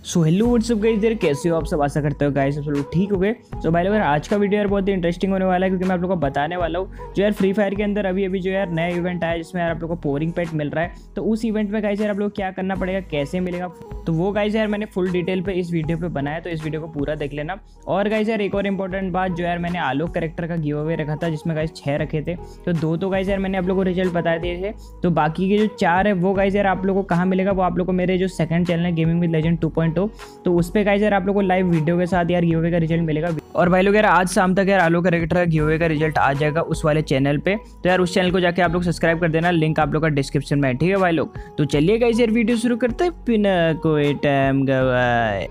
So hello what's up guys, यार कैसे हो आप सब। आशा करते हो गाइस सब लोग ठीक हो गए। सो भाई लोग यार आज का वीडियो यार बहुत ही इंटरेस्टिंग होने वाला है, क्योंकि मैं आप लोगों को बताने वाला हूँ जो यार फ्री फायर के अंदर अभी जो यार नया इवेंट आया जिसमें यार आप लोगों को पोरिंग पेट मिल रहा है। तो उस इवेंट में गाइस यार आप लोग क्या करना पड़ेगा, कैसे मिलेगा, तो वो गाइस यार मैंने फुल डिटेल पे इस वीडियो पे बनाया, तो इस वीडियो को पूरा देख लेना। और गाइस यार एक और इंपॉर्टेंट बात, जो यार मैंने आलोक कैरेक्टर का गिव अवे रखा था जिसमें गाइस 6 रखे थे, तो 2 तो गाइस यार मैंने आप लोगों को रिजल्ट बता दिए थे। तो बाकी के जो 4 है वो गाइस यार आप लोगों को कहाँ मिलेगा, वो आप लोग को मेरे जो सेकंड चैनल है गेमिंग विद लेजेंड 2.0, तो उस पे गाइस यार आप लोग को लाइव वीडियो के साथ यार गिव अवे का रिजल्ट मिलेगा। और भाई लोग यार आज शाम तक यार आलोक कैरेक्टर का गिव अवे का रिजल्ट आ जाएगा उस वाले चैनल पे, तो यार उस चैनल को जाके आप लोग सब्सक्राइब कर देना, लिंक आप लोग का डिस्क्रिप्शन में है, ठीक है भाई लोग। तो चलिए गाइस यार वीडियो शुरू करते हैं बिना कोई टाइम गवाए।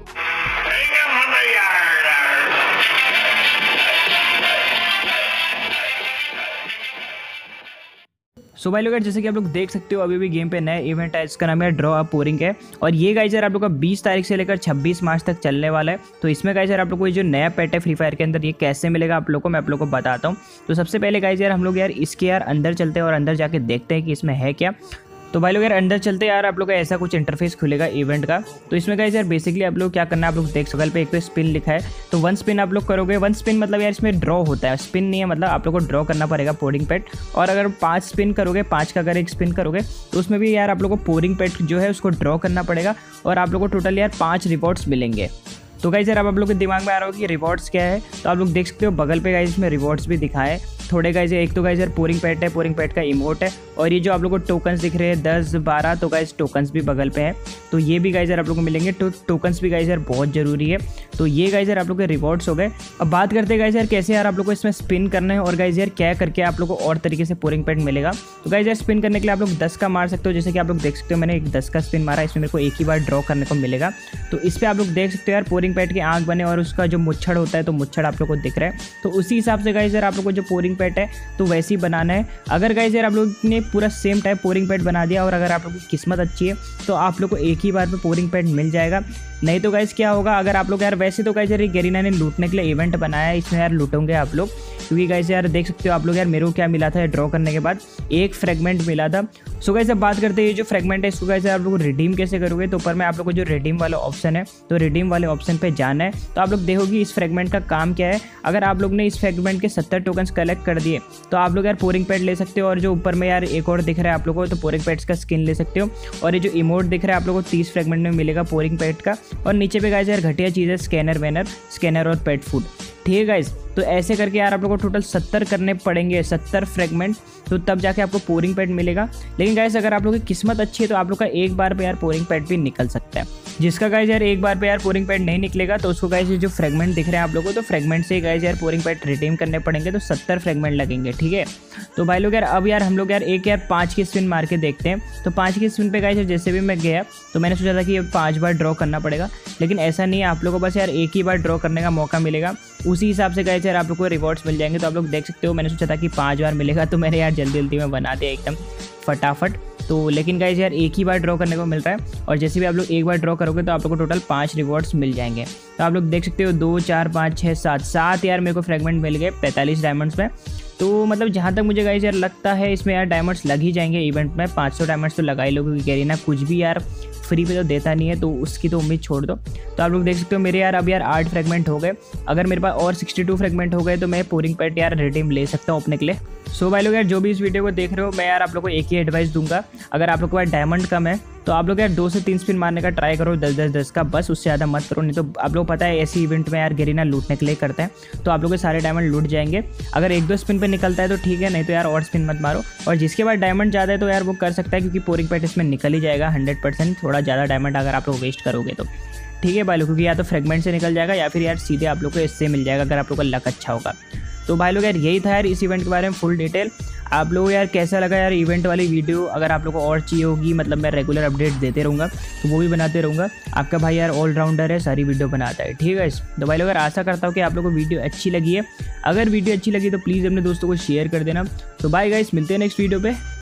सो भाई लोग यार जैसे कि आप लोग देख सकते हो अभी भी गेम पे नया इवेंट है, इसका नाम है ड्रॉ अ पोरिंग है। और ये गाइस यार आप लोग का 20 तारीख से लेकर 26 मार्च तक चलने वाला है। तो इसमें गाइस यार आप लोग को ये जो नया पेट है फ्री फायर के अंदर, ये कैसे मिलेगा आप लोग को मैं आप लोग को बताता हूँ। तो सबसे पहले गाइस यार हम लोग यार इसके यार अंदर चलते हैं और अंदर जाके देखते हैं कि इसमें है क्या। तो भाई लोग यार अंदर चलते यार आप लोग का ऐसा कुछ इंटरफेस खुलेगा इवेंट का। तो इसमें गाइस यार बेसिकली आप लोग क्या करना है, आप लोग देख सकल पे एक पे स्पिन लिखा है, तो 1 स्पिन आप लोग करोगे। 1 स्पिन मतलब यार इसमें ड्रॉ होता है, स्पिन नहीं है, मतलब आप लोग को ड्रॉ करना पड़ेगा पोरिंग पेट। और अगर 5 स्पिन करोगे, 5 का अगर एक स्पिन करोगे तो उसमें भी यार आप लोग को पोरिंग पेट जो है उसको ड्रॉ करना पड़ेगा, और आप लोग को टोटल यार 5 रिवॉर्ड्स मिलेंगे। तो गाइस यार अब आप लोग के दिमाग में आ रहा हो कि रिवॉर्ड्स क्या है, तो आप लोग देख सकते हो बगल पे गाइस इसमें रिवॉर्ड्स भी दिखाए थोड़े गाइस। एक तो गाइस यार पोरिंग पेट है, पोरिंग पेट का इमोट है, और ये जो आप लोग को टोकन्स दिख रहे हैं 10-12, तो गाइस टोकन्स भी बगल पे है, तो ये भी गाइस यार आप लोग को मिलेंगे। तो टोकन्स भी गाइस यार बहुत जरूरी है। तो ये गाइस यार आप लोग के रिवॉर्ड्स हो गए। अब बात करते हैं गाइस यार कैसे यार आप लोग को इसमें स्पिन करना है, और गाइस यार क्या करके आप लोग को और तरीके से पोरिंग पेट मिलेगा। तो गाइस यार स्पिन करने के लिए आप लोग 10 का मार सकते हो, जैसे कि आप लोग देख सकते हो मैंने एक 10 का स्पिन मारा, इसमें मेरे को एक ही बार ड्रॉ करने को मिलेगा। तो इस पर आप लोग देख सकते हो यार पोरिंग पेट की आंख बने और उसका जो मुच्छड़ होता है, तो मुच्छड़ आप लोग को दिख रहा है। तो उसी हिसाब से गाइस यार आप लोग को जो पोरिंग पेट है तो वैसे ही बनाना है। अगर गाइस यार आप लोग ने पूरा सेम टाइप पोरिंग पेट बना दिया, और अगर आप लोग की किस्मत अच्छी है तो आप लोग को एक ही बार पे पोरिंग पेट मिल जाएगा। नहीं तो गाइस क्या होगा, अगर आप लोग यार वैसे तो गाइस यार गैरीना ने लूटने के लिए इवेंट बनाया है, इसमें यार लूटोगे आप लोग, क्योंकि गाइस यार देख सकते हो आप लोग यार मेरे को क्या मिला था ड्रॉ करने के बाद, एक फ्रेगमेंट मिला था। सो गाइस अब बात करते हैं ये जो फ्रेगमेंट है इसको गाइस यार आप लोग रिडीम कैसे करोगे। तो ऊपर में आप लोग को जो रिडीम वाला ऑप्शन है, तो रिडीम वाले ऑप्शन पे जाना है। तो आप लोग देखोगे इस फ्रेगमेंट का काम क्या है। अगर आप लोग ने इस फ्रेगमेंट के 70 टोकन्स कलेक्ट कर दिए तो आप लोग यार पोरिंग पेट ले सकते हो। और जो ऊपर में यार एक और दिख रहा है आप लोग को, तो पोरिंग पेट्स का स्किन ले सकते हो। और ये जो इमोट दिख रहा है आप लोग को 30 फ्रेगमेंट में मिलेगा पोरिंग पेट का। और नीचे पे गाइस यार घटिया चीज़ है स्कैनर और पेट फूड, ठीक है गाइस। तो ऐसे करके यार आप लोग को टोटल 70 करने पड़ेंगे, 70 फ्रेगमेंट, तो तब जाके आपको पोरिंग पेट मिलेगा। लेकिन गाइस अगर आप लोग की किस्मत अच्छी है तो आप लोग का एक बार पे यार पोरिंग पेट भी निकल सकता है। जिसका गाइस यार एक बार पे यार पोरिंग पेट नहीं निकलेगा तो उसको गाइस ये जो फ्रेगमेंट दिख रहे हैं आप लोगों को, तो फ्रेगमेंट से गाइस यार पोरिंग पेट रिडीम करने पड़ेंगे, तो 70 फ्रेगमेंट लगेंगे, ठीक है। तो भाई लोग यार अब यार हम लोग यार एक यार 5 की स्पिन मार के देखते हैं। तो 5 की स्पिन पे गाइस जैसे भी मैं गया तो मैंने सोचा था कि ये 5 बार ड्रॉ करना पड़ेगा, लेकिन ऐसा नहीं है, आप लोग को बस यार एक ही बार ड्रॉ करने का मौका मिलेगा। उसी हिसाब से गाइस यार आप लोग को रिवॉर्ड्स मिल जाएंगे। तो आप लोग देख सकते हो मैंने सोचा था कि 5 बार मिलेगा, तो मैंने यार जल्दी में बना दिया एकदम फटाफट। तो लेकिन गाइस यार एक ही बार ड्रॉ करने को मिल रहा है, और जैसे भी आप लोग एक बार ड्रॉ करोगे तो आप लोग को टोटल 5 रिवॉर्ड्स मिल जाएंगे। तो आप लोग देख सकते हो 2, 4, 5, 6, 7 यार मेरे को फ्रेगमेंट मिल गए 45 डायमंड्स में। तो मतलब जहाँ तक मुझे गाइस यार लगता है इसमें यार डायमंड्स लग ही जाएंगे इवेंट में, 500 डायमंड्स तो लगा ही लोगे, क्योंकि गैरीना कुछ भी यार फ्री पे तो देता नहीं है, तो उसकी तो उम्मीद छोड़ दो। तो आप लोग देख सकते हो मेरे यार अब यार 8 फ्रेगमेंट हो गए। अगर मेरे पास और 62 फ्रेगमेंट हो गए तो मैं पोरिंग पेट यार रिडीम ले सकता हूँ अपने के लिए। सो भाई लोग यार जो भी इस वीडियो को देख रहे हो, मैं यार आप लोग को एक ही एडवाइस दूंगा, अगर आप लोग के पास डायमंड कम है तो आप लोग यार 2 से 3 स्पिन मारने का ट्राई करो, 10-10 का, बस उससे ज़्यादा मत करो। नहीं तो आप लोग पता है ऐसी इवेंट में यार गैरीना लूटने के लिए करते हैं, तो आप लोग के सारे डायमंड लूट जाएंगे। अगर 1-2 स्पिन पे निकलता है तो ठीक है, नहीं तो यार और स्पिन मत मारो। और जिसके पास डायमंड ज़्यादा है तो यार वो कर सकता है, क्योंकि पोरिंग पेट इसमें निकल ही जाएगा 100%। थोड़ा ज़्यादा डायमंड अगर आप लोग वेस्ट करोगे तो ठीक है भाई लोग, क्योंकि या तो फ्रेगमेंट से निकल जाएगा या फिर यार सीधे आप लोग को इससे मिल जाएगा अगर आप लोग का लक अच्छा होगा। तो भाई लोग यार यही था यार इस इवेंट के बारे में फुल डिटेल। आप लोग यार कैसा लगा यार इवेंट वाली वीडियो। अगर आप लोग को और चाहिए होगी, मतलब मैं रेगुलर अपडेट देते रहूँगा तो वो भी बनाते रहूँगा। आपका भाई यार ऑलराउंडर है, सारी वीडियो बनाता है, ठीक है। तो भाई लोग यार आशा करता हूँ कि आप लोग को वीडियो अच्छी लगी है। अगर वीडियो अच्छी लगी तो प्लीज़ अपने दोस्तों को शेयर कर देना। तो बाय गाइस, मिलते हैं नेक्स्ट वीडियो पे।